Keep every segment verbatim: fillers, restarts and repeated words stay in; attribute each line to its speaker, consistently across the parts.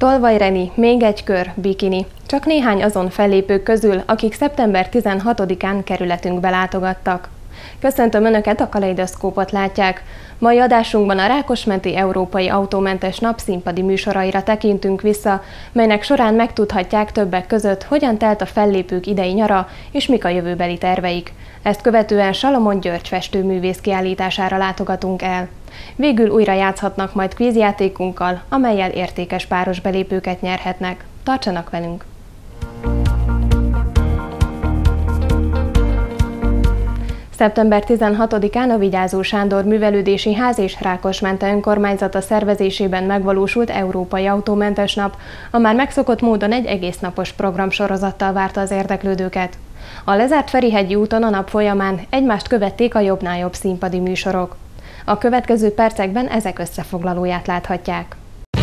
Speaker 1: Tolvaj Reni, még egy kör, bikini. Csak néhány azon fellépők közül, akik szeptember tizenhatodikán kerületünkbe látogattak. Köszöntöm Önöket, a Kaleidoszkópot látják. Mai adásunkban a Rákosmenti Európai Autómentes Nap színpadi műsoraira tekintünk vissza, melynek során megtudhatják többek között, hogyan telt a fellépők idei nyara és mik a jövőbeli terveik. Ezt követően Salomon György festőművész kiállítására látogatunk el. Végül újra játszhatnak majd kvízjátékunkkal, amellyel értékes páros belépőket nyerhetnek. Tartsanak velünk! szeptember tizenhatodikán a Vigyázó Sándor Művelődési Ház és Rákosmente önkormányzata szervezésében megvalósult Európai Autómentes Nap, a már megszokott módon egy egésznapos programsorozattal várta az érdeklődőket. A lezárt Ferihegyi úton a nap folyamán egymást követték a jobbnál jobb színpadi műsorok. A következő percekben ezek összefoglalóját láthatják.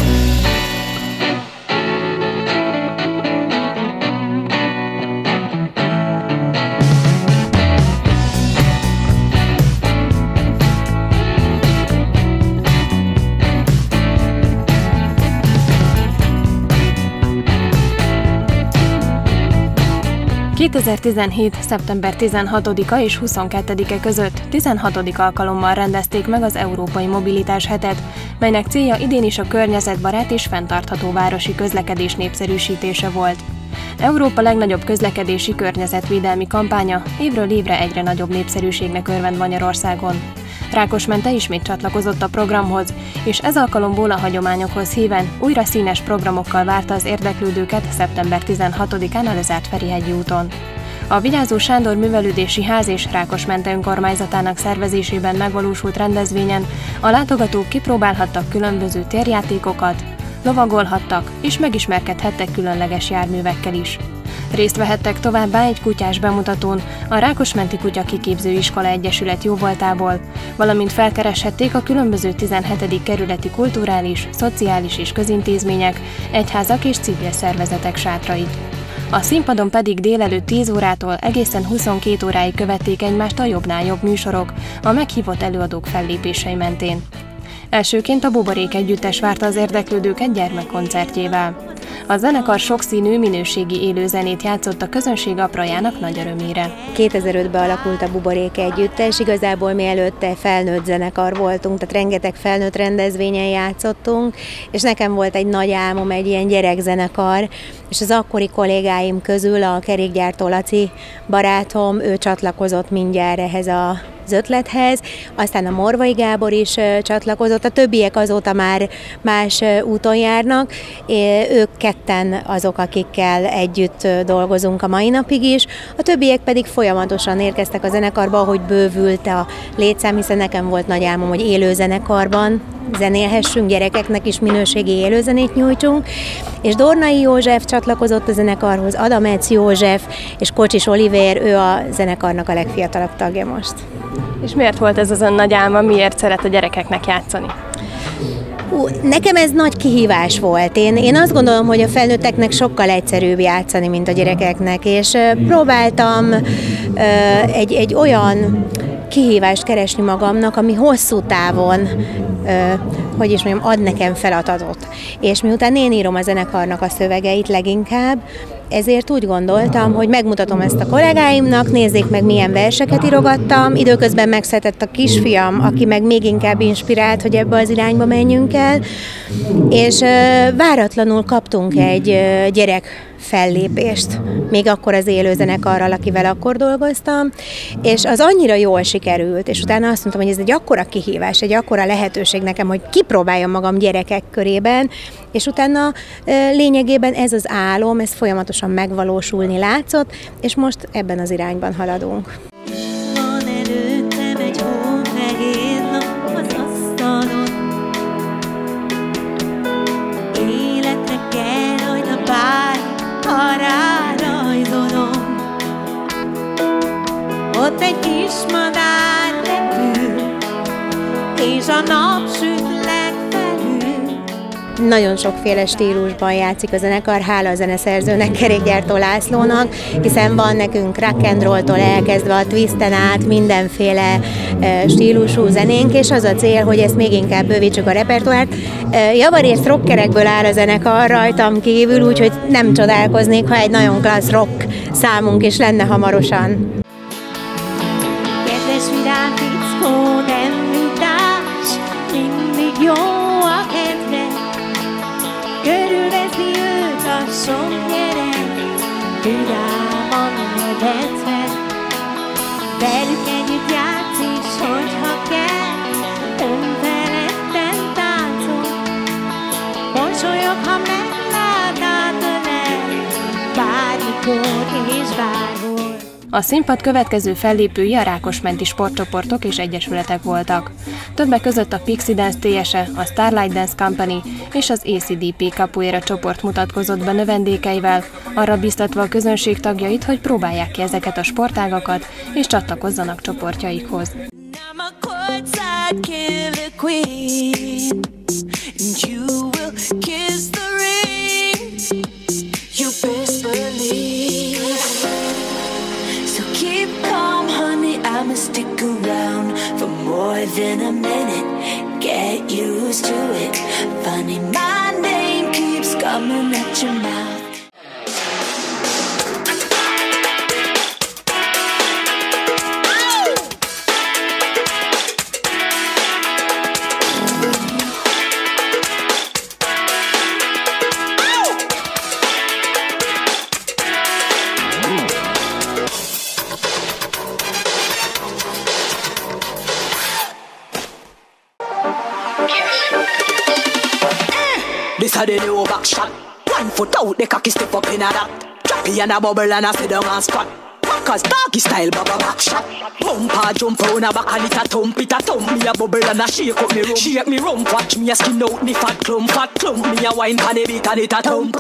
Speaker 1: kétezer-tizenhét. szeptember tizenhatodika és huszonkettedike között tizenhatodik alkalommal rendezték meg az Európai Mobilitás Hetet, melynek célja idén is a környezetbarát és fenntartható városi közlekedés népszerűsítése volt. Európa legnagyobb közlekedési környezetvédelmi kampánya évről évre egyre nagyobb népszerűségnek örvend Magyarországon. Rákosmente ismét csatlakozott a programhoz, és ez alkalomból a hagyományokhoz híven újra színes programokkal várta az érdeklődőket szeptember tizenhatodikán a lezárt Ferihegyi úton. A Vigyázó Sándor Művelődési Ház és Rákosmente önkormányzatának szervezésében megvalósult rendezvényen a látogatók kipróbálhattak különböző térjátékokat, lovagolhattak és megismerkedhettek különleges járművekkel is. Részt vehettek továbbá egy kutyás bemutatón a Rákosmenti Kutya Kiképző Iskola Egyesület jóvoltából, valamint felkereshették a különböző tizenhetedik kerületi kulturális, szociális és közintézmények, egyházak és civil szervezetek sátrait. A színpadon pedig délelőtt tíz órától egészen huszonkét óráig követték egymást a jobbnál jobb műsorok a meghívott előadók fellépései mentén. Elsőként a Buborék együttes várta az érdeklődőket gyermekkoncertjével. A zenekar sokszínű, minőségi élőzenét játszott a közönség aprajának nagy örömére.
Speaker 2: kétezer-ötben alakult a Buborék együttes, igazából mi előtte felnőtt zenekar voltunk, tehát rengeteg felnőtt rendezvényen játszottunk, és nekem volt egy nagy álmom, egy ilyen gyerekzenekar, és az akkori kollégáim közül a kerékgyártó Laci barátom, ő csatlakozott mindjárt ehhez a az ötlethez, aztán a Morvai Gábor is csatlakozott, a többiek azóta már más úton járnak, ők ketten azok, akikkel együtt dolgozunk a mai napig is, a többiek pedig folyamatosan érkeztek a zenekarba, ahogy bővült a létszám, hiszen nekem volt nagy álmom, hogy élő zenekarban zenélhessünk, gyerekeknek is minőségi élőzenét nyújtsunk, és Dornai József csatlakozott a zenekarhoz, Adamec József és Kocsis Olivér, ő a zenekarnak a legfiatalabb tagja most.
Speaker 1: És miért volt ez az ön nagy álma, miért szeret a gyerekeknek játszani?
Speaker 2: Ú, nekem ez nagy kihívás volt. Én, én azt gondolom, hogy a felnőtteknek sokkal egyszerűbb játszani, mint a gyerekeknek, és uh, próbáltam uh, egy, egy olyan kihívást keresni magamnak, ami hosszú távon, uh, hogy is mondjam, ad nekem feladatot. És miután én írom a zenekarnak a szövegeit leginkább, ezért úgy gondoltam, hogy megmutatom ezt a kollégáimnak, nézzék meg, milyen verseket írogattam. Időközben megszületett a kisfiam, aki meg még inkább inspirált, hogy ebbe az irányba menjünk el. És váratlanul kaptunk egy gyerek fellépést, még akkor az élőzenekarral, akivel akkor dolgoztam, és az annyira jól sikerült, és utána azt mondtam, hogy ez egy akkora kihívás, egy akkora lehetőség nekem, hogy kipróbáljam magam gyerekek körében, és utána lényegében ez az álom, ez folyamatosan megvalósulni látszott, és most ebben az irányban haladunk.
Speaker 3: Ott egy kis madár repül, és a nap süt legfelül.
Speaker 2: nagyon sokféle stílusban játszik a zenekar, hála a zeneszerzőnek, Kerékgyártó Lászlónak, hiszen van nekünk rock and roll-tól elkezdve a twisten át mindenféle stílusú zenénk, és az a cél, hogy ezt még inkább bővítsük a repertoárt. Javarészt rockerekből áll a zenekar rajtam kívül, úgyhogy nem csodálkoznék, ha egy nagyon klassz rock számunk is lenne hamarosan.
Speaker 3: Kedves vidám fickó, nem vitás, mindig jó a kedve. Körülvezni őt a sok gyerek, vidáman nevetve. Velük együtt játsz is, hogyha kell, önfeledten táncol. Mosolyog, ha meglátál tőle, bármikor és bárhol.
Speaker 1: A színpad következő fellépői a Rákosmenti sportcsoportok és egyesületek voltak. Többek között a Pixie Dance té es e, a Starlight Dance Company és az á cé dé pé Capoeira csoport mutatkozott be növendékeivel, arra biztatva a közönség tagjait, hogy próbálják ki ezeket a sportágakat és csatlakozzanak csoportjaikhoz.
Speaker 4: I'ma stick around for more than a minute. Get used to it. Funny, my name keeps coming at your mouth.
Speaker 5: This a the new back shot. One foot out, the cocky step up in a that. Drop it in a bubble and I sit down and squat. Backers doggy style, baba back shot. Bumper jump round a back and it a thump, it a thump. Me a bubble and a shake up me rump. Shake me rump, watch me a skin out me fat clump, fat clump. Me a wine pan a bit and it a thump.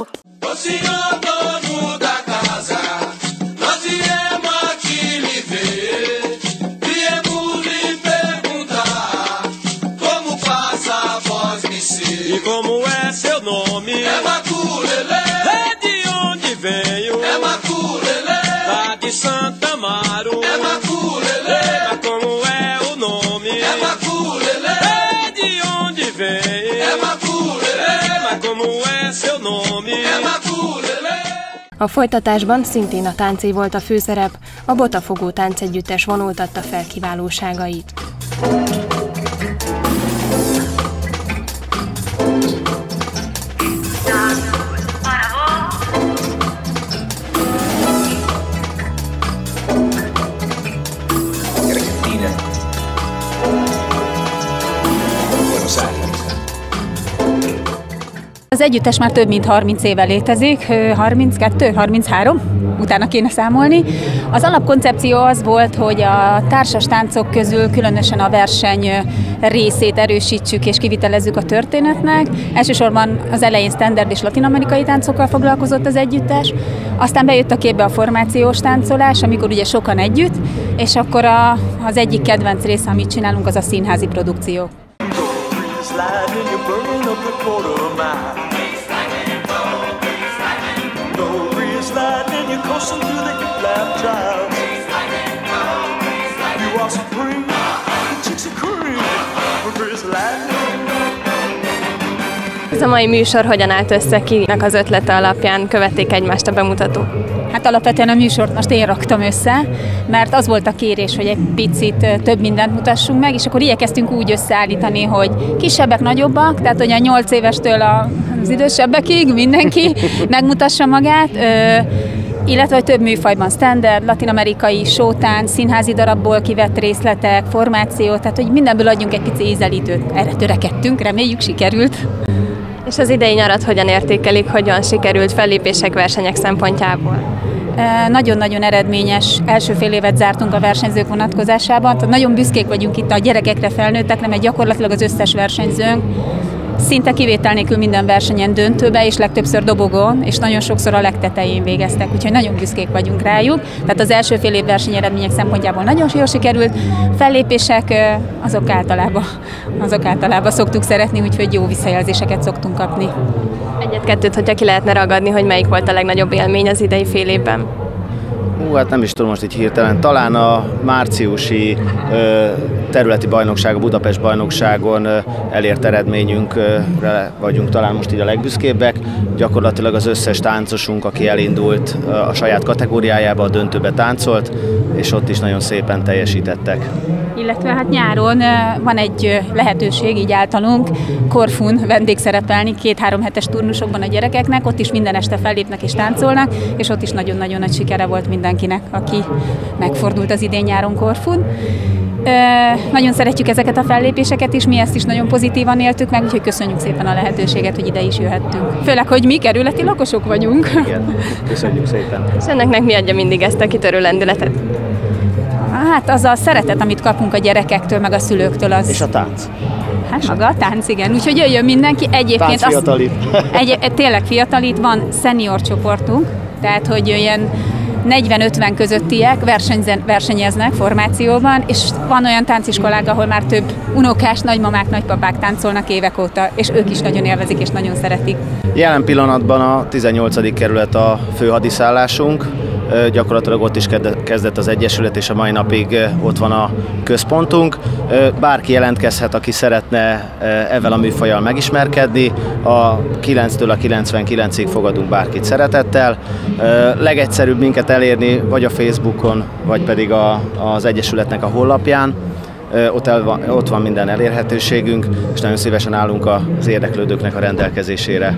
Speaker 6: E como é seu nome? É Maculelê. É de onde venho? É Maculelê. Lá de Santa Amaro. É Maculelê. Mas como é o nome? É Maculelê. É de onde venho? É Maculelê. Mas como é seu nome? É Maculelê.
Speaker 1: A folytatásban szintén a táncé volt a főszerep, a Botafogó táncegyüttes vonultatta fel kiválóságait.
Speaker 7: Az együttes már több mint harminc éve létezik, harminckettő, harminchárom, utána kéne számolni. Az alapkoncepció az volt, hogy a társas táncok közül különösen a verseny részét erősítsük és kivitelezzük a történetnek. Elsősorban az elején standard és latin-amerikai táncokkal foglalkozott az együttes, aztán bejött a képbe a formációs táncolás, amikor ugye sokan együtt, és akkor a, az egyik kedvenc része, amit csinálunk, az a színházi produkció.
Speaker 1: Ez a mai műsor hogyan állt össze, kinek az ötlete alapján követték egymást a bemutató?
Speaker 7: Hát alapvetően a műsort most én raktam össze, mert az volt a kérés, hogy egy picit több mindent mutassunk meg, és akkor igyekeztünk úgy összeállítani, hogy kisebbek, nagyobbak, tehát hogy a nyolc évestől az idősebbekig mindenki megmutassa magát, illetve hogy több műfajban standard, latin-amerikai, showtánc, színházi darabból kivett részletek, formáció, tehát hogy mindenből adjunk egy pici ízelítőt. Erre törekedtünk, reméljük sikerült.
Speaker 1: És az idei nyarat hogyan értékelik, hogyan sikerült fellépések, versenyek szempontjából?
Speaker 7: Nagyon-nagyon eredményes első fél évet zártunk a versenyzők vonatkozásában. Tehát nagyon büszkék vagyunk itt a gyerekekre, felnőttekre, mert gyakorlatilag az összes versenyzőnk szinte kivétel nélkül minden versenyen döntőbe, és legtöbbször dobogon, és nagyon sokszor a legtetején végeztek, úgyhogy nagyon büszkék vagyunk rájuk. Tehát az első fél év versenyeredmények szempontjából nagyon jól sikerült, fellépések azok általában, azok általában szoktuk szeretni, úgyhogy jó visszajelzéseket szoktunk kapni.
Speaker 1: Egyet-kettőt, hogyha ki lehetne ragadni, hogy melyik volt a legnagyobb élmény az idei fél évben?
Speaker 8: Hú, hát nem is tudom most így hirtelen. Talán a márciusi ö, területi bajnokság, a Budapest bajnokságon ö, elért eredményünkre vagyunk talán most így a legbüszkébbek. Gyakorlatilag az összes táncosunk, aki elindult a saját kategóriájába, a döntőbe táncolt, és ott is nagyon szépen teljesítettek.
Speaker 7: Illetve hát nyáron van egy lehetőség így általunk Korfun vendégszerepelni két-három hetes turnusokban a gyerekeknek, ott is minden este fellépnek és táncolnak, és ott is nagyon-nagyon nagy sikere volt mindenkinek, aki megfordult az idén nyáron Korfun. E, nagyon szeretjük ezeket a fellépéseket is, mi ezt is nagyon pozitívan éltük meg, úgyhogy köszönjük szépen a lehetőséget, hogy ide is jöhettünk. Főleg, hogy mi kerületi lakosok vagyunk.
Speaker 8: Igen, köszönjük szépen.
Speaker 1: És önöknek mi adja mindig ezt a kitörő lendületet?
Speaker 7: Hát az a szeretet, amit kapunk a gyerekektől, meg a szülőktől. Az...
Speaker 8: És a tánc.
Speaker 7: Hát maga a tánc, igen. Úgyhogy jöjjön mindenki. Egyébként
Speaker 8: tánc fiatalít.
Speaker 7: Az, egy, tényleg fiatalít, van senior csoportunk, tehát hogy ilyen negyven-ötven közöttiek versenyeznek formációban, és van olyan tánciskolák, ahol már több unokás, nagymamák, nagypapák táncolnak évek óta, és ők is nagyon élvezik és nagyon szeretik.
Speaker 8: Jelen pillanatban a tizennyolcadik kerület a főhadiszállásunk, gyakorlatilag ott is kezdett az Egyesület, és a mai napig ott van a központunk. Bárki jelentkezhet, aki szeretne ezzel a műfajjal megismerkedni. A kilenctől a kilencvenkilencig fogadunk bárkit szeretettel. Legegyszerűbb minket elérni vagy a Facebookon, vagy pedig a, az Egyesületnek a honlapján. Ott, el, ott van minden elérhetőségünk, és nagyon szívesen állunk az érdeklődőknek a rendelkezésére.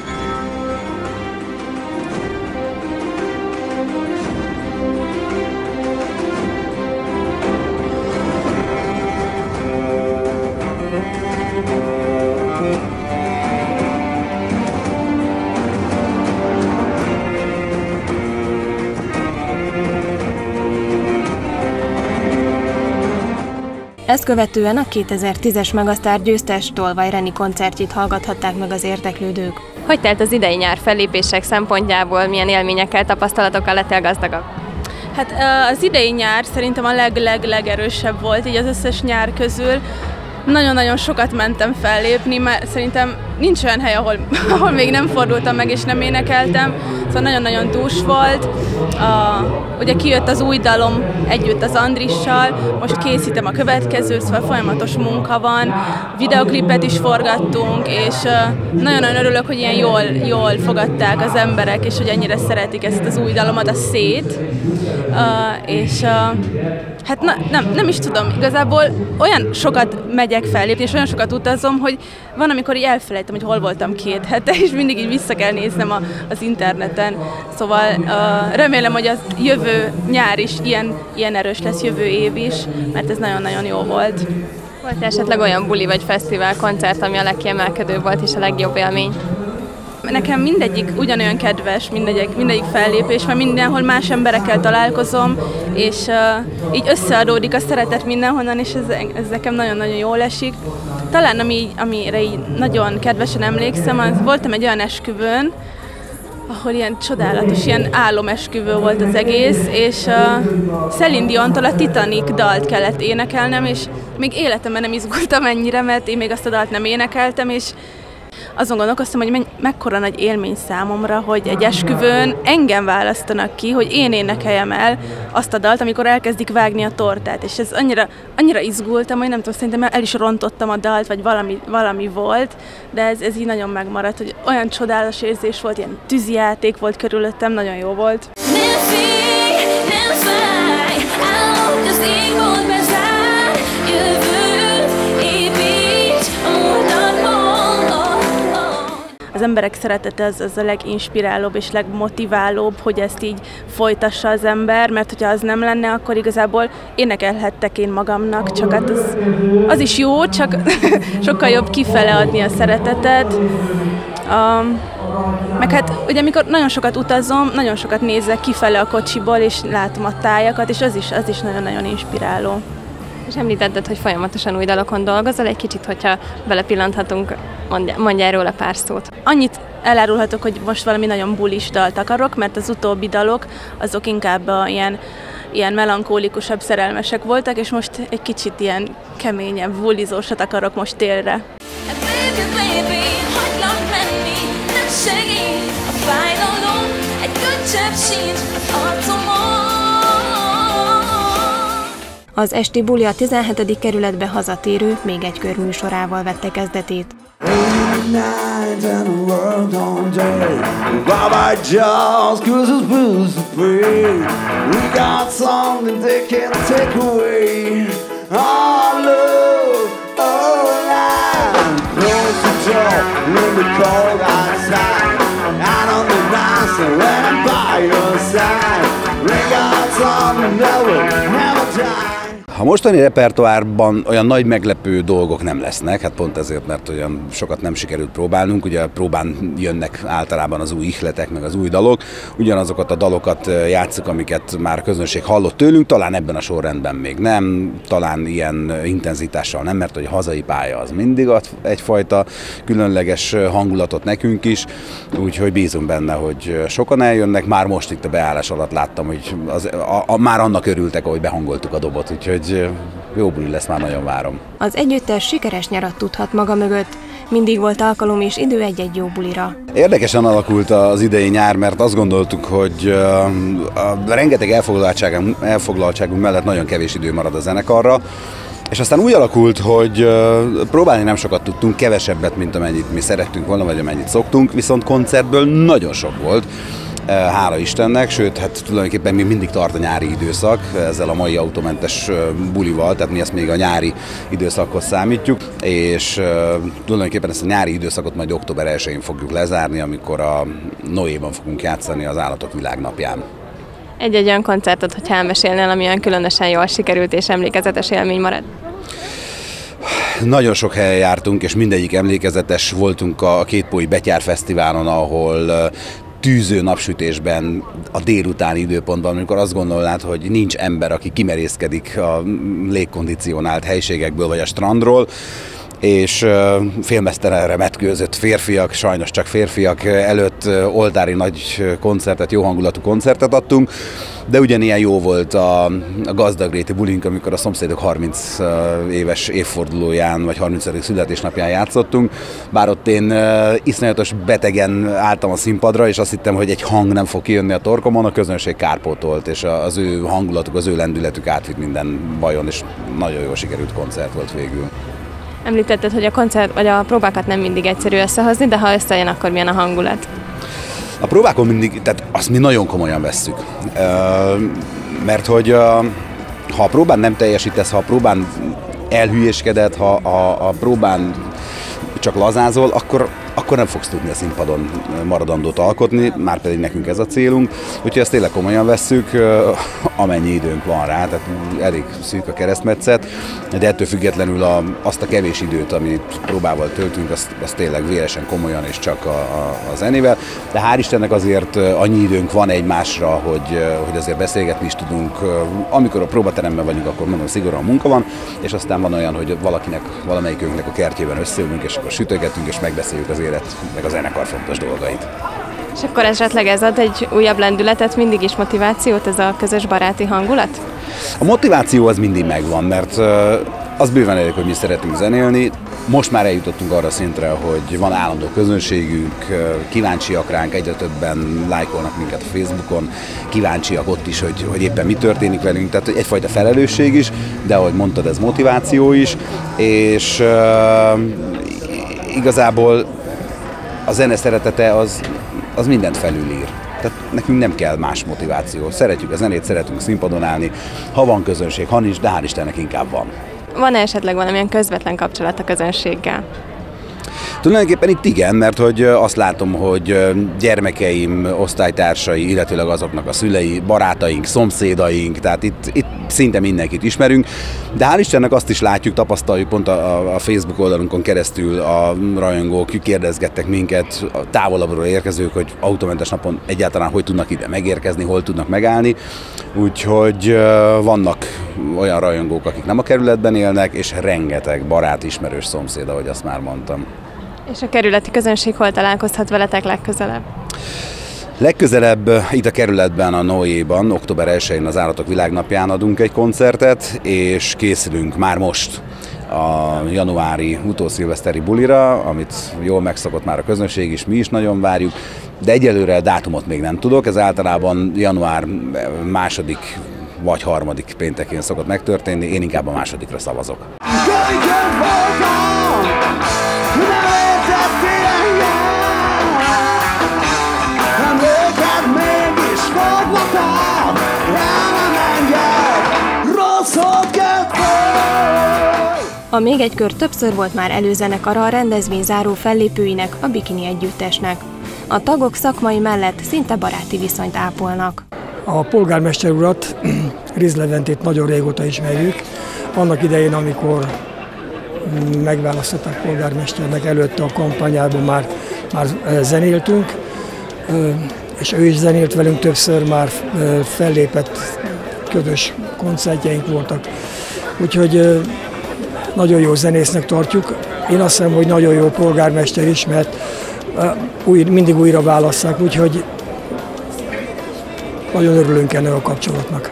Speaker 1: Ezt követően a kétezer-tízes Megasztár győztes Tolvaj Reni koncertjét hallgathatták meg az érdeklődők. Hogy telt az idei nyár fellépések szempontjából, milyen élményekkel, tapasztalatokkal lettél gazdagabb?
Speaker 9: Hát az idei nyár szerintem a leg-leg-legerősebb volt így az összes nyár közül. Nagyon-nagyon sokat mentem fellépni, mert szerintem nincs olyan hely, ahol, ahol még nem fordultam meg és nem énekeltem. Szóval nagyon-nagyon dús volt. A, ugye kijött az új dalom együtt az Andrissal, most készítem a következőt, szóval folyamatos munka van. Videoklipet is forgattunk, és nagyon-nagyon örülök, hogy ilyen jól, jól fogadták az emberek, és hogy ennyire szeretik ezt az új dalomat, a Szét. Uh, és uh, hát na, nem, nem is tudom, igazából olyan sokat megyek fellépni, és olyan sokat utazom, hogy van, amikor így elfelejtem, hogy hol voltam két hete, és mindig így vissza kell néznem a, az interneten. Szóval uh, remélem, hogy az jövő nyár is ilyen, ilyen erős lesz, jövő év is, mert ez nagyon-nagyon jó volt.
Speaker 1: Volt esetleg olyan buli vagy fesztivál, koncert, ami a legkiemelkedőbb volt, és a legjobb élmény?
Speaker 9: Nekem mindegyik ugyanolyan kedves, mindegyik, mindegyik fellépés, mert mindenhol más emberekkel találkozom, és uh, így összeadódik a szeretet mindenhonnan, és ez, ez nekem nagyon-nagyon jól esik. Talán ami, amire így nagyon kedvesen emlékszem, az voltam egy olyan esküvőn, ahol ilyen csodálatos, ilyen álomesküvő volt az egész, és uh, Celine Diontól a Titanic dalt kellett énekelnem, és még életemben nem izgultam ennyire, mert én még azt a dalt nem énekeltem, és azon gondolkoztam, hogy me- mekkora nagy élmény számomra, hogy egy esküvőn engem választanak ki, hogy én énekeljem el azt a dalt, amikor elkezdik vágni a tortát. És ez annyira, annyira izgultam, hogy nem tudom, szerintem el is rontottam a dalt, vagy valami, valami volt, de ez, ez így nagyon megmaradt, hogy olyan csodálatos érzés volt, ilyen tűzijáték volt körülöttem, nagyon jó volt. Az emberek szeretete az, az a leginspirálóbb és legmotiválóbb, hogy ezt így folytassa az ember, mert hogyha az nem lenne, akkor igazából énekelhettek én magamnak, csak hát az, az is jó, csak sokkal jobb kifele adni a szeretetet. Um, meg hát ugye amikor nagyon sokat utazom, nagyon sokat nézek kifele a kocsiból, és látom a tájakat, és az is, az is nagyon-nagyon inspiráló.
Speaker 1: És említetted, hogy folyamatosan új dalokon dolgozol, egy kicsit, hogyha belepillanthatunk, mondjál róla pár szót.
Speaker 9: Annyit elárulhatok, hogy most valami nagyon bulis dalt akarok, mert az utóbbi dalok azok inkább a ilyen, ilyen melankólikusabb, szerelmesek voltak, és most egy kicsit ilyen keményebb, bulizósat akarok most télre.
Speaker 1: Az esti buli a tizenhetedik kerületbe hazatérő még egy kör műsorával vette kezdetét.
Speaker 10: A mostani repertoárban olyan nagy meglepő dolgok nem lesznek, hát pont ezért, mert olyan sokat nem sikerült próbálnunk, ugye próbán jönnek általában az új ihletek, meg az új dalok, ugyanazokat a dalokat játsszuk, amiket már a közönség hallott tőlünk, talán ebben a sorrendben még nem, talán ilyen intenzitással nem, mert hogy a hazai pálya az mindig ad egyfajta különleges hangulatot nekünk is, úgyhogy bízunk benne, hogy sokan eljönnek, már most itt a beállás alatt láttam, hogy az, a, a, már annak örültek, ahogy behangoltuk a dobot, úgyhogy jó buli lesz, már nagyon várom.
Speaker 1: Az együttes sikeres nyarat tudhat maga mögött. Mindig volt alkalom és idő egy-egy jó bulira.
Speaker 10: Érdekesen alakult az idei nyár, mert azt gondoltuk, hogy a rengeteg elfoglaltságunk, elfoglaltságunk mellett nagyon kevés idő marad a zenekarra, és aztán úgy alakult, hogy próbálni nem sokat tudtunk, kevesebbet, mint amennyit mi szerettünk volna, vagy amennyit szoktunk, viszont koncertből nagyon sok volt. Hála Istennek, sőt, hát tulajdonképpen még mindig tart a nyári időszak, ezzel a mai autómentes bulival, tehát mi ezt még a nyári időszakhoz számítjuk, és tulajdonképpen ezt a nyári időszakot majd október elsején fogjuk lezárni, amikor a Noéban fogunk játszani az Állatok Világnapján.
Speaker 1: Egy-egy olyan koncertot, hogyha elmesélnél, ami olyan különösen jól sikerült és emlékezetes élmény marad?
Speaker 10: Nagyon sok helyen jártunk, és mindegyik emlékezetes. Voltunk a Kétpói Betyár Fesztiválon, ahol tűző napsütésben a délutáni időpontban, amikor azt gondolnád, hogy nincs ember, aki kimerészkedik a légkondicionált helységekből vagy a strandról, és félmeztelenre metkőzött férfiak, sajnos csak férfiak előtt oltári nagy koncertet, jó hangulatú koncertet adtunk, de ugyanilyen jó volt a, a gazdagréti bulink, amikor a szomszédok harminc éves évfordulóján, vagy harmincadik születésnapján játszottunk, bár ott én iszonyatos betegen álltam a színpadra, és azt hittem, hogy egy hang nem fog kijönni a torkomon, a közönség kárpótolt, és az ő hangulatuk, az ő lendületük átvitt minden bajon, és nagyon jól sikerült koncert volt végül.
Speaker 1: Említetted, hogy a koncert vagy a próbákat nem mindig egyszerű összehozni, de ha összejön, akkor milyen a hangulat?
Speaker 10: A próbákon mindig, tehát azt mi nagyon komolyan vesszük. Mert hogy ha a próbán nem teljesítesz, ha a próbán elhülyéskedett, ha a, a próbán csak lazázol, akkor, akkor nem fogsz tudni a színpadon maradandót alkotni, már pedig nekünk ez a célunk, úgyhogy ezt tényleg komolyan vesszük, amennyi időnk van rá, tehát elég szűk a keresztmetszet, de ettől függetlenül a, azt a kevés időt, amit próbával töltünk, azt, azt tényleg véresen komolyan és csak a, a, a zenével, de hál' Istennek azért annyi időnk van egymásra, hogy, hogy azért beszélgetni is tudunk, amikor a próbateremben vagyunk, akkor mondom, szigorúan munka van, és aztán van olyan, hogy valakinek, valamelyikünknek a kertjében összeülünk, és akkor sütögetünk, és megbeszéljük az élet, meg a zenekar fontos dolgait.
Speaker 1: És akkor esetleg ez ad egy újabb lendületet, mindig is motivációt, ez a közös baráti hangulat?
Speaker 10: A motiváció az mindig megvan, mert az bőven elég, hogy mi szeretünk zenélni. Most már eljutottunk arra szintre, hogy van állandó közönségünk, kíváncsiak ránk, egyre többen lájkolnak minket a Facebookon, kíváncsiak ott is, hogy, hogy éppen mi történik velünk, tehát egyfajta felelősség is, de ahogy mondtad, ez motiváció is, és uh, igazából a zene szeretete az, az mindent felülír. Tehát nekünk nem kell más motiváció. Szeretjük a zenét, szeretünk színpadon állni. Ha van közönség, ha nincs, de hál' Istennek inkább van.
Speaker 1: Van-e esetleg valamilyen közvetlen kapcsolat a közönséggel?
Speaker 10: Tulajdonképpen itt igen, mert hogy azt látom, hogy gyermekeim, osztálytársai, illetőleg azoknak a szülei, barátaink, szomszédaink, tehát itt, itt szinte mindenkit ismerünk, de hál' Istennek azt is látjuk, tapasztaljuk pont a, a Facebook oldalunkon keresztül, a rajongók kérdezgettek minket, a távolabbról érkezők, hogy autómentes napon egyáltalán hogy tudnak ide megérkezni, hol tudnak megállni, úgyhogy vannak olyan rajongók, akik nem a kerületben élnek, és rengeteg barát, ismerős szomszéd, ahogy azt már mondtam.
Speaker 1: És a kerületi közönség hol találkozhat veletek legközelebb?
Speaker 10: Legközelebb itt a kerületben, a Noéban, október elsején az Állatok Világnapján adunk egy koncertet, és készülünk már most a januári utószilveszteri bulira, amit jól megszokott már a közönség is, mi is nagyon várjuk, de egyelőre dátumot még nem tudok, ez általában január második vagy harmadik péntekén szokott megtörténni, én inkább a másodikra szavazok.
Speaker 1: A Még egy kör többször volt már előzenekara a rendezvény záró fellépőinek, a Bikini Együttesnek. A tagok szakmai mellett szinte baráti viszonyt ápolnak.
Speaker 11: A polgármester urat, Riz Leventét nagyon régóta ismerjük. Annak idején, amikor megválasztották polgármesternek, előtte a kampányában már, már zenéltünk, és ő is zenélt velünk többször, már fellépett, közös koncertjeink voltak. Úgyhogy nagyon jó zenésznek tartjuk. Én azt hiszem, hogy nagyon jó polgármester is, mert új, mindig újra válasszák, úgyhogy nagyon örülünk ennek a kapcsolatnak.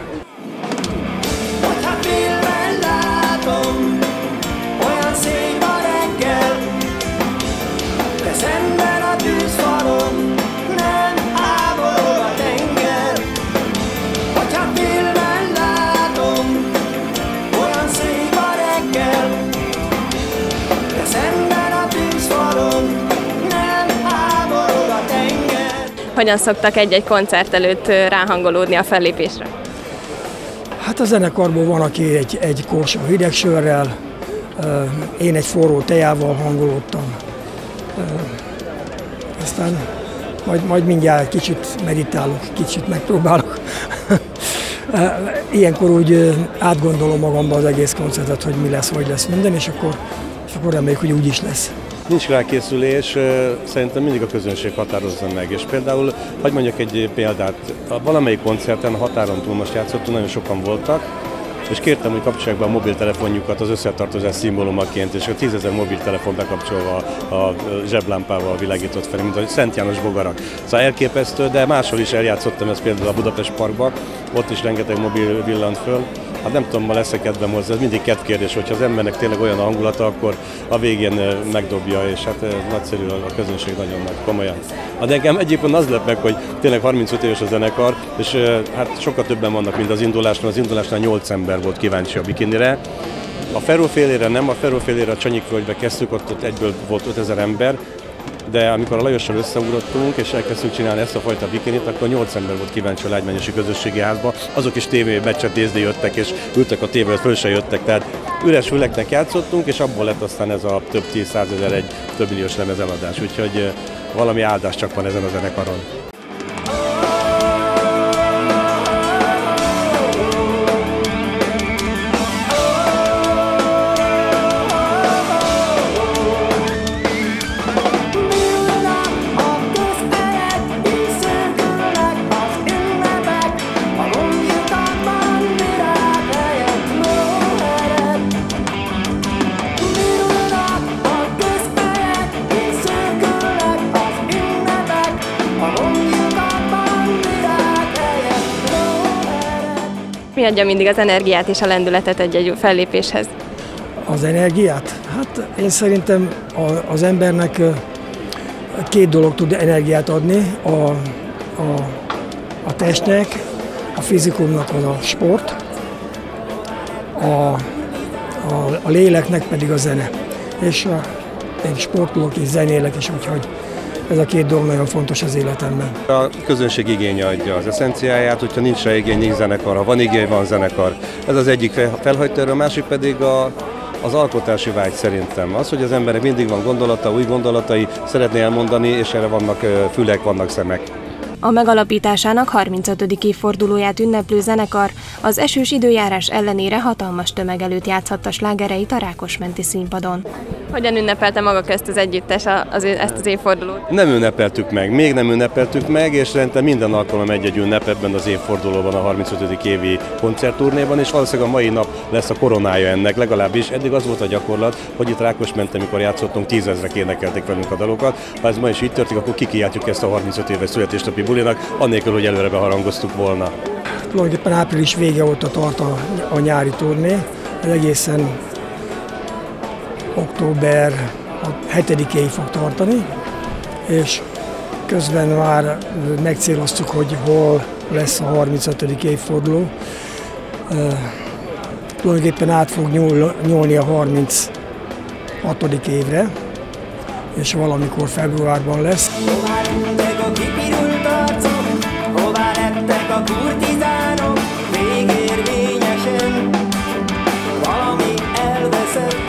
Speaker 1: Hogyan szoktak egy-egy koncert előtt ráhangolódni a fellépésre?
Speaker 11: Hát a zenekarból van, aki egy, egy korsó hidegsörrel, én egy forró tejával hangolódtam. Aztán majd, majd mindjárt kicsit meditálok, kicsit megpróbálok. Ilyenkor úgy átgondolom magamban az egész koncertet, hogy mi lesz, hogy lesz minden, és akkor, és akkor reméljük, hogy úgy is lesz.
Speaker 12: Nincs rákészülés, szerintem mindig a közönség határozza meg, és például, hadd mondjak egy példát, a valamelyik koncerten, a határon túl most játszottunk, nagyon sokan voltak, és kértem, hogy kapcsolják be a mobiltelefonjukat az összetartozás szimbólumaként, és a tízezer mobiltelefon bekapcsolva a zseblámpával világított fel, mint a Szent János bogarak. Szóval elképesztő, de máshol is eljátszottam, ez például a Budapest Parkban, ott is rengeteg mobil villant föl. Hát nem tudom, ma lesz-e kedvem hozzá, ez mindig kedvkérdés, hogyha az embernek tényleg olyan a hangulata, akkor a végén megdobja, és hát nagyszerű a közönség, nagyon nagy, komolyan. Hát nekem egyébként az lett meg, hogy tényleg harmincöt éves a zenekar, és hát sokkal többen vannak, mint az indulásnál. Az indulásnál nyolc ember volt kíváncsi a bikinire. A Ferrófélére nem, a Ferrófélére a Csanyikvölgybe kezdtük, ott, ott egyből volt ötezer ember, de amikor a Lajossal összeugrottunk, és elkezdtük csinálni ezt a fajta bikinit, akkor nyolc ember volt kíváncsi a Lágymányosi Közösségi Házba. Azok is tévé meccset nézni jöttek, és ültek a tévét, föl se jöttek. Tehát üres füleknek játszottunk, és abból lett aztán ez a több tízszázezer, egy több milliós lemezeladás. Úgyhogy valami áldás csak van ezen a zenekaron.
Speaker 1: Mi adja mindig az energiát és a lendületet egy-egy fellépéshez?
Speaker 11: Az energiát? Hát én szerintem az embernek két dolog tud energiát adni, a, a, a testnek, a fizikumnak az a sport, a, a, a léleknek pedig a zene. És a, én sportolok és zenélek is, úgyhogy ez a két dolog nagyon fontos az életemben.
Speaker 12: A közönség igénye adja az eszenciáját, hogyha nincs rá igény, nincs zenekar, ha van igény, van zenekar. Ez az egyik felhajtó, a másik pedig a, az alkotási vágy szerintem. Az, hogy az emberek mindig van gondolata, új gondolatai, szeretné elmondani, és erre vannak fülek, vannak szemek.
Speaker 1: A megalapításának harmincötödik évfordulóját ünneplő zenekar az esős időjárás ellenére hatalmas tömeg előtt játszhatta slágereit a Rákosmenti színpadon. Hogyan ünnepelte maga ezt az együttes az, ezt az évfordulót?
Speaker 12: Nem ünnepeltük meg, még nem ünnepeltük meg, és szerintem minden alkalom egy-egy ünnep ebben az évfordulóban, a harmincötödik évi koncertturnéban, és valószínűleg a mai nap lesz a koronája ennek, legalábbis eddig az volt a gyakorlat, hogy itt Rákosmenten, amikor játszottunk, tízezrek énekelték velünk a dalokat. Ha ez ma is így történik, akkor kikiáltjuk ezt a harmincöt éves születésnapi bulinak, annélkül, hogy előre beharangoztuk volna.
Speaker 11: Tulajdonképpen április vége óta tart a, a nyári turné, egészen október hetedikéig fog tartani, és közben már megcéloztuk, hogy hol lesz a harmincötödik évforduló. E, tulajdonképpen át fog nyúl, nyúlni a harminchatodik évre, és valamikor februárban lesz.
Speaker 13: Hová tűntek a kipirult arcok, hová lettek a kurtizánok, végérvényesen valami elveszett.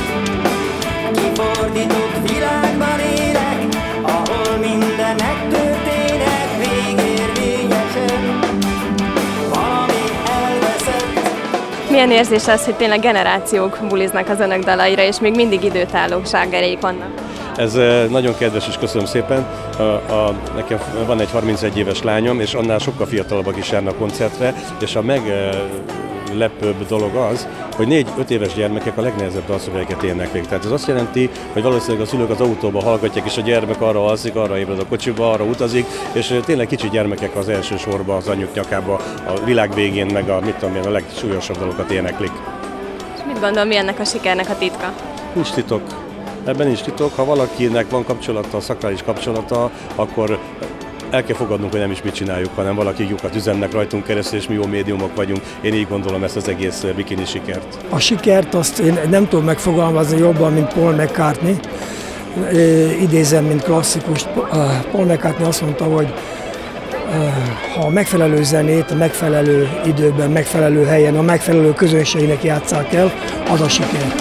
Speaker 13: Kifordított világban élek, ahol minden megtörténhet, végérvényesen valami elveszett.
Speaker 1: Milyen érzés az, hogy tényleg generációk buliznak az önök dalaira, és még mindig időtálló slágereik vannak?
Speaker 12: Ez nagyon kedves, és köszönöm szépen. A, a, nekem van egy harmincegy éves lányom, és annál sokkal fiatalabbak is járnak koncertre, és a meglepőbb dolog az, hogy négy-öt éves gyermekek a legnehezebb dalszövegeket éneklik. Tehát ez azt jelenti, hogy valószínűleg a szülők az autóba hallgatják, és a gyermek arra alszik, arra ébred a kocsiba, arra utazik, és tényleg kicsi gyermekek az első sorba, az anyjuk nyakába, a világ végén, meg a, mit tudom én, a legsúlyosabb dalokat éneklik.
Speaker 1: És mit gondol, mi ennek a sikernek a titka?
Speaker 12: Nincs titok. Ebben nincs titok, ha valakinek van kapcsolata, szakrális kapcsolata, akkor el kell fogadnunk, hogy nem is mit csináljuk, hanem valaki lyukat üzennek rajtunk keresztül, és mi jó médiumok vagyunk. Én így gondolom ezt az egész bikini sikert.
Speaker 11: A sikert azt én nem tudom megfogalmazni jobban, mint Paul McCartney. Idézem, mint klasszikus. Paul McCartney azt mondta, hogy ha a megfelelő zenét, a megfelelő időben, megfelelő helyen, a megfelelő közönségnek játsszák el, az a siker.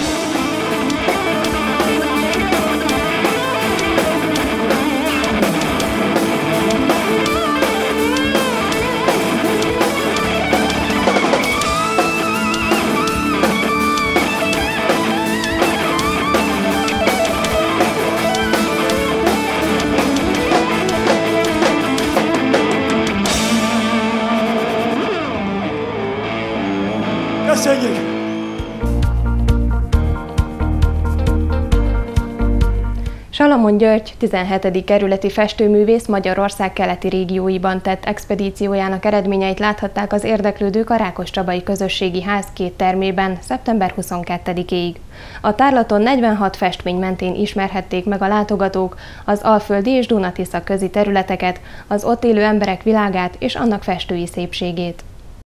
Speaker 11: Köszönjük!
Speaker 1: Salamon György tizenhetedik kerületi festőművész Magyarország keleti régióiban tett expedíciójának eredményeit láthatták az érdeklődők a Rákoscsabai Közösségi Ház két termében szeptember huszonkettedikéig. A tárlaton negyvenhat festmény mentén ismerhették meg a látogatók az alföldi és Duna-Tisza közi területeket, az ott élő emberek világát és annak festői szépségét.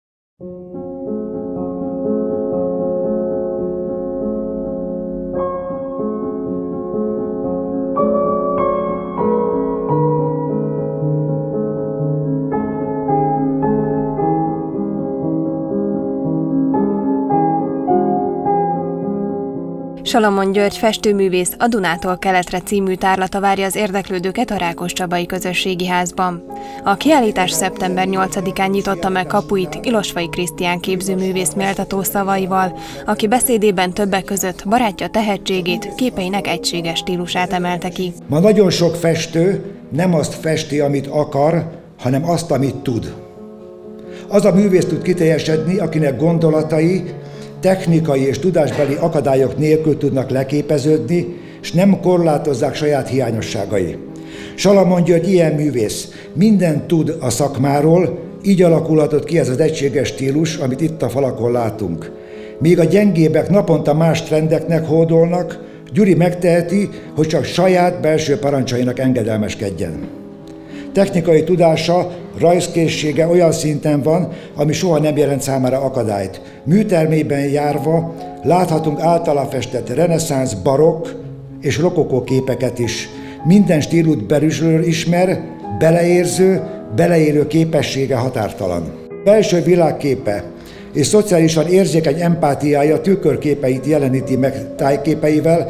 Speaker 1: Salamon György festőművész a Dunától keletre című tárlata várja az érdeklődőket a Rákoscsabai Közösségi Házban. A kiállítás szeptember nyolcadikán nyitotta meg kapuit Ilosvay Krisztián képzőművész méltató szavaival, aki beszédében többek között barátja tehetségét, képeinek egységes stílusát emelte ki.
Speaker 14: Ma nagyon sok festő nem azt festi, amit akar, hanem azt, amit tud. Az a művész tud kiteljesedni, akinek gondolatai, technikai és tudásbeli akadályok nélkül tudnak leképeződni, és nem korlátozzák saját hiányosságai. Salamon György ilyen művész, mindent tud a szakmáról, így alakulhatott ki ez az egységes stílus, amit itt a falakon látunk. Míg a gyengébbek naponta más trendeknek hódolnak, Gyuri megteheti, hogy csak saját belső parancsainak engedelmeskedjen. Technikai tudása, rajzkészsége olyan szinten van, ami soha nem jelent számára akadályt. Műtermében járva láthatunk általa festett reneszánsz, barokk és rokokó képeket is. Minden stílust belülről ismer, beleérző, beleélő képessége határtalan. Belső világképe és szociálisan érzékeny empátiája tükörképeit jeleníti meg tájképeivel,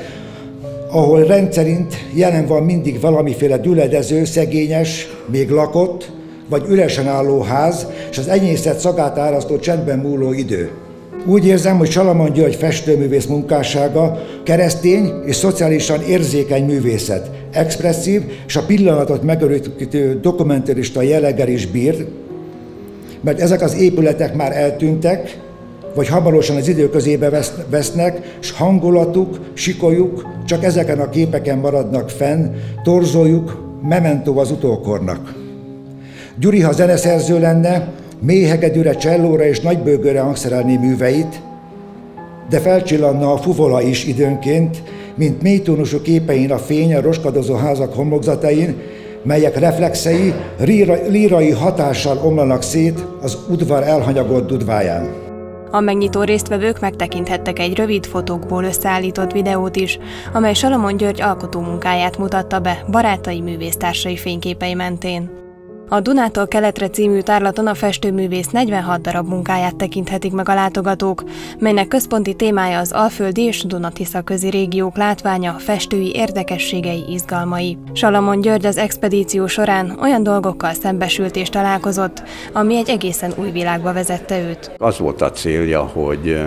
Speaker 14: ahol rendszerint jelen van mindig valamiféle düledező, szegényes, még lakott, vagy üresen álló ház, és az enyészet szagát árasztó csendben múló idő. Úgy érzem, hogy Salamon György festőművész munkássága keresztény és szociálisan érzékeny művészet, expresszív és a pillanatot megörökítő dokumentarista jelleggel is bír, mert ezek az épületek már eltűntek, vagy hamarosan az idő közébe vesznek, s hangulatuk, sikolyuk csak ezeken a képeken maradnak fenn, torzójuk mementó az utókornak. Gyuri, ha zeneszerző lenne, mélyhegedűre, csellóra és nagybőgőre hangszerelné műveit, de felcsillanna a fuvola is időnként, mint mélytónusú képein a fény a roskadozó házak homlokzatain, melyek reflexei lírai hatással omlanak szét az udvar elhanyagolt dudváján.
Speaker 1: A megnyitó résztvevők megtekinthettek egy rövid fotókból összeállított videót is, amely Salamon György alkotómunkáját mutatta be barátai művésztársai fényképei mentén. A Dunától keletre című tárlaton a festőművész negyvenhat darab munkáját tekinthetik meg a látogatók, melynek központi témája az alföldi és Duna-Tisza közi régiók látványa, festői érdekességei, izgalmai. Salamon György az expedíció során olyan dolgokkal szembesült és találkozott, ami egy egészen új világba vezette őt.
Speaker 15: Az volt a célja, hogy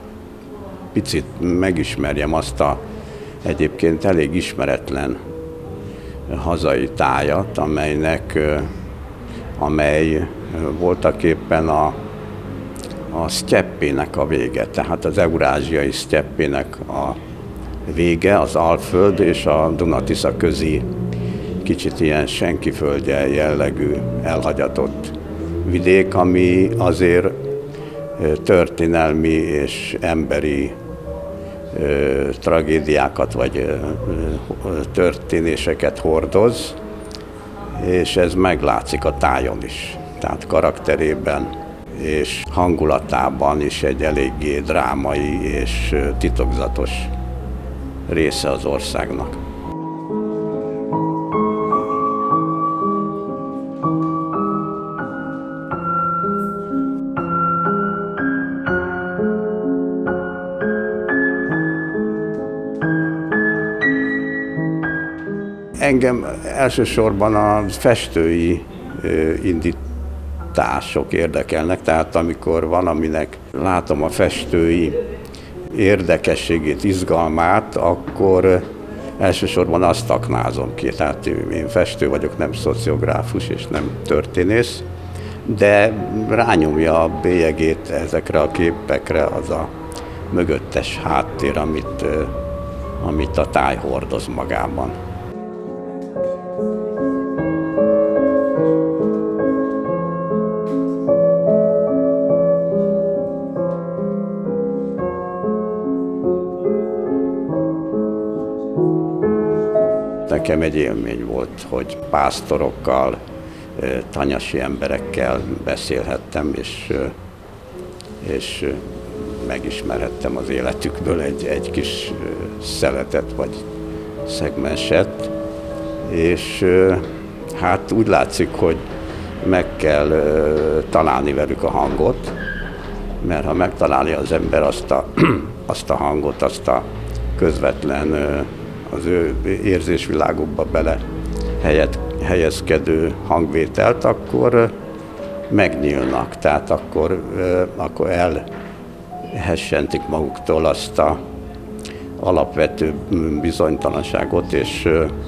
Speaker 15: picit megismerjem azt a egyébként elég ismeretlen hazai tájat, amelynek amely voltaképpen a, a sztyeppének a vége, tehát az eurázsiai sztyeppének a vége, az Alföld és a Duna-Tisza közi kicsit ilyen senkiföldje jellegű elhagyatott vidék, ami azért történelmi és emberi ö, tragédiákat vagy ö, ö, történéseket hordoz, és ez meglátszik a tájon is, tehát karakterében és hangulatában is egy eléggé drámai és titokzatos része az országnak. Engem elsősorban a festői indítások érdekelnek, tehát amikor valaminek látom a festői érdekességét, izgalmát, akkor elsősorban azt aknázom ki. Tehát én festő vagyok, nem szociográfus és nem történész, de rányomja a bélyegét ezekre a képekre az a mögöttes háttér, amit, amit a táj hordoz magában. Nekem egy élmény volt, hogy pásztorokkal, tanyasi emberekkel beszélhettem, és, és megismerhettem az életükből egy, egy kis szeletet vagy szegmenset, és hát úgy látszik, hogy meg kell találni velük a hangot, mert ha megtalálja az ember azt a, azt a hangot, azt a közvetlen az ő érzésvilágukba bele helyet, helyezkedő hangvételt, akkor megnyílnak, tehát akkor, akkor elhessentik maguktól azt a alapvető bizonytalanságot és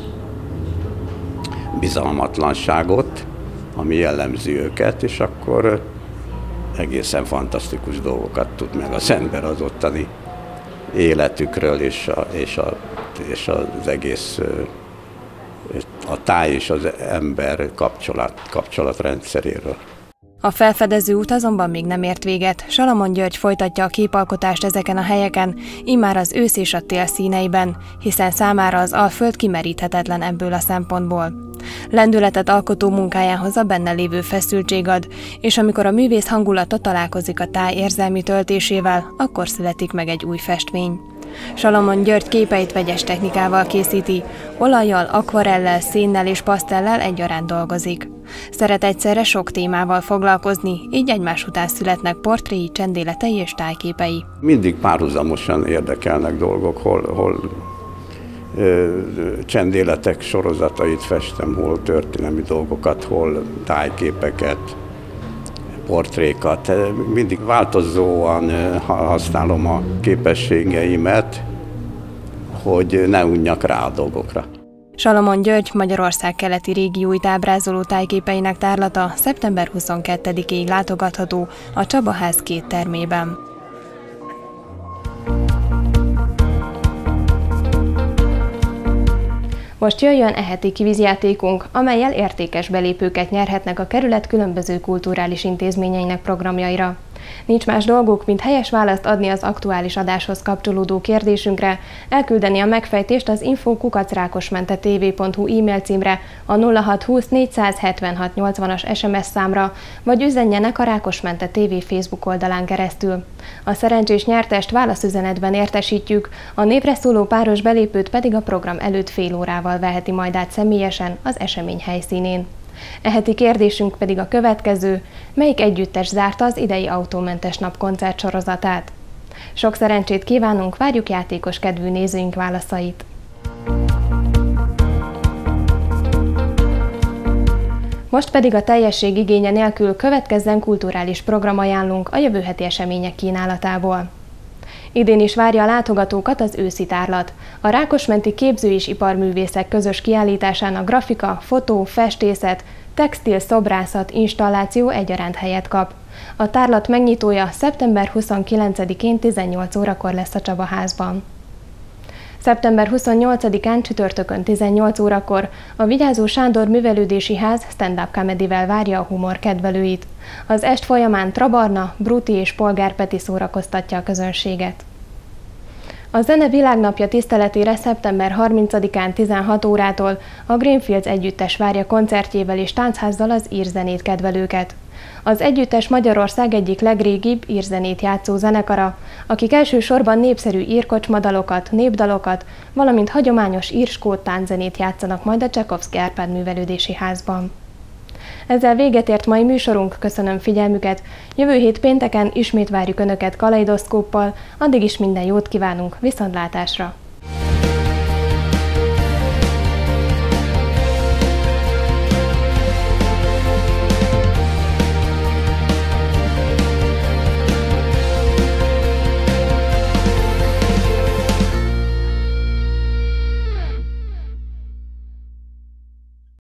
Speaker 15: bizalmatlanságot, ami jellemzi őket, és akkor egészen fantasztikus dolgokat tud meg az ember az ottani életükről és, a, és, a, és az egész a táj és az ember kapcsolat, kapcsolatrendszeréről.
Speaker 1: A felfedező út azonban még nem ért véget. Salamon György folytatja a képalkotást ezeken a helyeken, immár az ősz és a tél színeiben, hiszen számára az Alföld kimeríthetetlen ebből a szempontból. Lendületet alkotó munkájához a benne lévő feszültség ad, és amikor a művész hangulata találkozik a táj érzelmi töltésével, akkor születik meg egy új festmény. Salamon György képeit vegyes technikával készíti, olajjal, akvarellel, szénnel és pasztellel egyaránt dolgozik. Szeret egyszerre sok témával foglalkozni, így egymás után születnek portréi, csendéletei és tájképei.
Speaker 15: Mindig párhuzamosan érdekelnek dolgok, hol, hol csendéletek sorozatait festem, hol történelmi dolgokat, hol tájképeket, portrékat. Mindig változóan használom a képességeimet, hogy ne unjak rá a dolgokra.
Speaker 1: Salamon György Magyarország keleti régióit ábrázoló tájképeinek tárlata szeptember huszonkettedikéig látogatható a Csaba Ház két termében. Most jöjjön e heti kvízjátékunk, amellyel értékes belépőket nyerhetnek a kerület különböző kulturális intézményeinek programjaira. Nincs más dolguk, mint helyes választ adni az aktuális adáshoz kapcsolódó kérdésünkre, elküldeni a megfejtést az info kukac rákosmentetv pont hu e-mail címre, a nulla hat húsz négyszázhetvenhat nyolcvanas es em es számra, vagy üzenjenek a Rákosmente té vé Facebook oldalán keresztül. A szerencsés nyertest válaszüzenetben értesítjük, a névre szóló páros belépőt pedig a program előtt fél órával veheti majd át személyesen az esemény helyszínén. E heti kérdésünk pedig a következő: melyik együttes zárta az idei autómentes nap koncert sorozatát? Sok szerencsét kívánunk, várjuk játékos kedvű nézőink válaszait! Most pedig a teljesség igénye nélkül következzen kulturális programajánlónk a jövő heti események kínálatából. Idén is várja a látogatókat az őszi tárlat. A rákosmenti képző- és iparművészek közös kiállításának grafika, fotó, festészet, textil, szobrászat, installáció egyaránt helyet kap. A tárlat megnyitója szeptember huszonkilencedikén tizennyolc órakor lesz a Csaba Házban. szeptember huszonnyolcadikán csütörtökön tizennyolc órakor a Vigyázó Sándor Művelődési Ház stand-up comedy-vel várja a humor kedvelőit. Az est folyamán Trabarna, Bruti és Polgár Peti szórakoztatja a közönséget. A Zene Világnapja tiszteletére szeptember harmincadikán tizenhat órától a Greenfields együttes várja koncertjével és tánchazzal az írzenét kedvelőket. Az együttes Magyarország egyik legrégibb írzenét játszó zenekara, akik elsősorban népszerű írkocsmadalokat, népdalokat, valamint hagyományos ír-skót tánczenét játszanak majd a Csakovszky Árpád Művelődési Házban. Ezzel véget ért mai műsorunk, köszönöm figyelmüket, jövő hét pénteken ismét várjuk Önöket kaleidoszkóppal, addig is minden jót kívánunk, viszontlátásra!